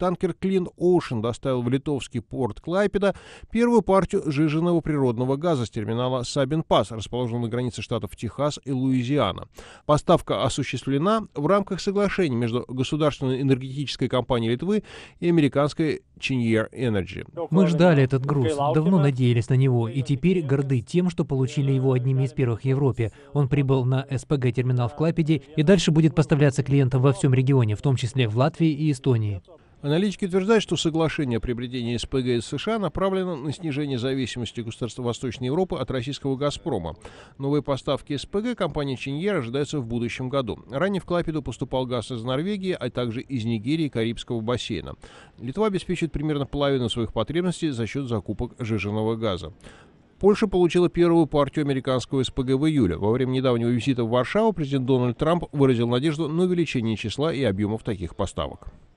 Танкер Clean Ocean доставил в литовский порт Клайпеда первую партию сжиженного природного газа с терминала Сабин-Пас, расположенного на границе штатов Техас и Луизиана. Поставка осуществлена в рамках соглашений между государственной энергетической компанией Литвы и американской Cheniere Energy. Мы ждали этот груз, давно надеялись на него, и теперь горды тем, что получили его одними из первых в Европе. Он прибыл на СПГ-терминал в Клайпеде и дальше будет поставляться клиентам во всем регионе, в том числе в Латвии и Эстонии. Аналитики утверждают, что соглашение о приобретении СПГ из США направлено на снижение зависимости государств Восточной Европы от российского «Газпрома». Новые поставки СПГ компании Cheniere ожидаются в будущем году. Ранее в Клайпеду поступал газ из Норвегии, а также из Нигерии и Карибского бассейна. Литва обеспечивает примерно половину своих потребностей за счет закупок сжиженного газа. Польша получила первую партию американского СПГ в июле. Во время недавнего визита в Варшаву президент Дональд Трамп выразил надежду на увеличение числа и объемов таких поставок.